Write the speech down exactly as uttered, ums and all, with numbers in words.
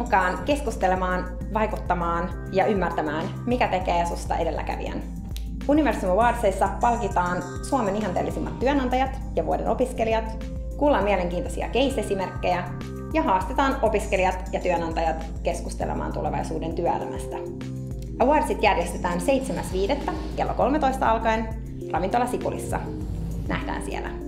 mukaan keskustelemaan, vaikuttamaan ja ymmärtämään, mikä tekee susta edelläkävijän. Universum Awardsissa palkitaan Suomen ihanteellisimmat työnantajat ja vuoden opiskelijat, kuullaan mielenkiintoisia case-esimerkkejä ja haastetaan opiskelijat ja työnantajat keskustelemaan tulevaisuuden työelämästä. Awardsit järjestetään seitsemäs viidettä kello kolmetoista alkaen ravintola Sipulissa. Nähdään siellä.